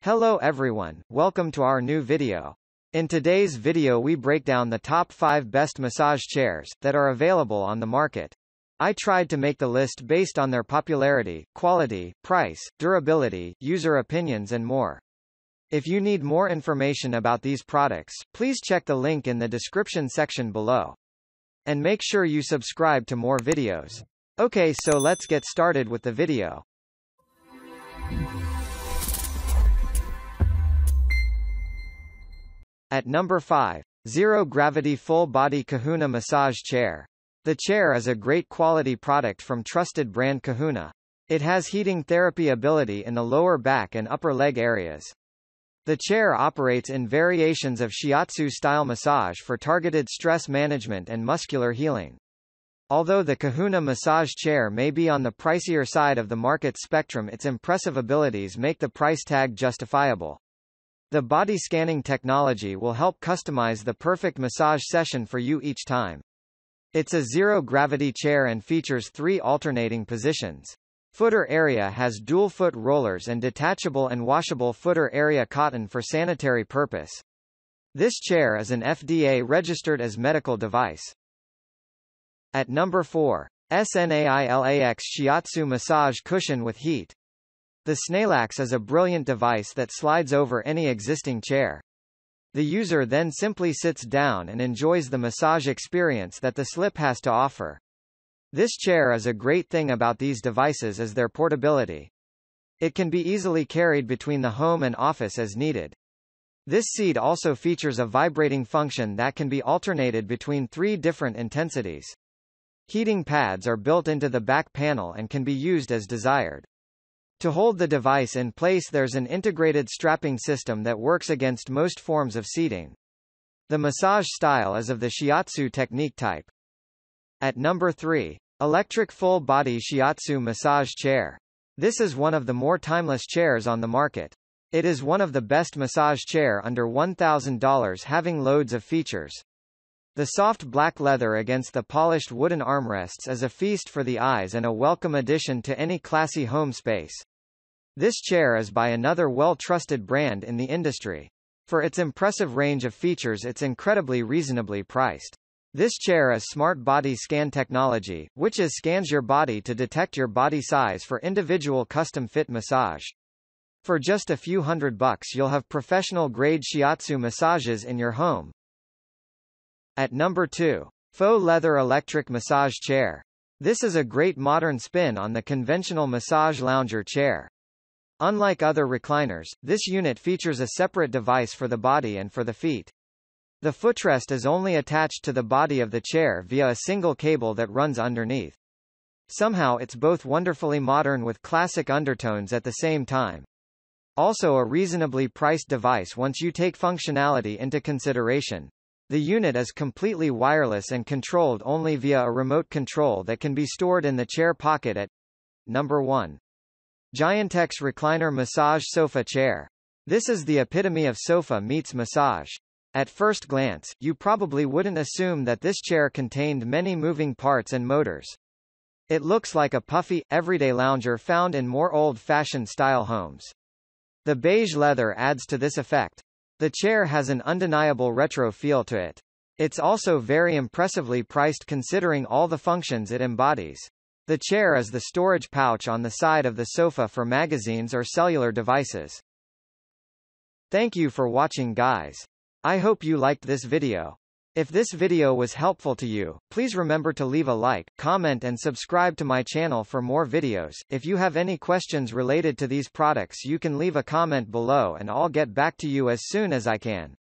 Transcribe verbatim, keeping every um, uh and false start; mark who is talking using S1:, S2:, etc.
S1: Hello everyone, welcome to our new video. In today's video we break down the top five best massage chairs that are available on the market. I tried to make the list based on their popularity, quality, price, durability, user opinions and more. If you need more information about these products, please check the link in the description section below. And make sure you subscribe to more videos. Okay, so let's get started with the video. At number five. Zero Gravity Full Body Kahuna Massage Chair. The chair is a great quality product from trusted brand Kahuna. It has heating therapy ability in the lower back and upper leg areas. The chair operates in variations of Shiatsu style massage for targeted stress management and muscular healing. Although the Kahuna massage chair may be on the pricier side of the market spectrum, its impressive abilities make the price tag justifiable. The body scanning technology will help customize the perfect massage session for you each time. It's a zero-gravity chair and features three alternating positions. Footer area has dual foot rollers and detachable and washable footer area cotton for sanitary purpose. This chair is an F D A registered as medical device. At number four. SNAILAX Shiatsu Massage Cushion with Heat. The SNAILAX is a brilliant device that slides over any existing chair. The user then simply sits down and enjoys the massage experience that the slip has to offer. This chair is a great thing about these devices is their portability. It can be easily carried between the home and office as needed. This seat also features a vibrating function that can be alternated between three different intensities. Heating pads are built into the back panel and can be used as desired. To hold the device in place, there's an integrated strapping system that works against most forms of seating. The massage style is of the Shiatsu technique type. At number three. Electric Full Body Shiatsu Massage Chair. This is one of the more timeless chairs on the market. It is one of the best massage chair under one thousand dollars, having loads of features. The soft black leather against the polished wooden armrests is a feast for the eyes and a welcome addition to any classy home space. This chair is by another well-trusted brand in the industry. For its impressive range of features, it's incredibly reasonably priced. This chair is smart body scan technology, which is scans your body to detect your body size for individual custom-fit massage. For just a few hundred bucks you'll have professional-grade Shiatsu massages in your home. At number two. Faux Leather Electric Massage Chair. This is a great modern spin on the conventional massage lounger chair. Unlike other recliners, this unit features a separate device for the body and for the feet. The footrest is only attached to the body of the chair via a single cable that runs underneath. Somehow it's both wonderfully modern with classic undertones at the same time. Also a reasonably priced device once you take functionality into consideration. The unit is completely wireless and controlled only via a remote control that can be stored in the chair pocket. At number one. Giantex Recliner Massage Sofa Chair. This is the epitome of sofa meets massage. At first glance, you probably wouldn't assume that this chair contained many moving parts and motors. It looks like a puffy, everyday lounger found in more old-fashioned style homes. The beige leather adds to this effect. The chair has an undeniable retro feel to it. It's also very impressively priced considering all the functions it embodies. The chair is the storage pouch on the side of the sofa for magazines or cellular devices. Thank you for watching, guys. I hope you liked this video. If this video was helpful to you, please remember to leave a like, comment and subscribe to my channel for more videos. If you have any questions related to these products, you can leave a comment below and I'll get back to you as soon as I can.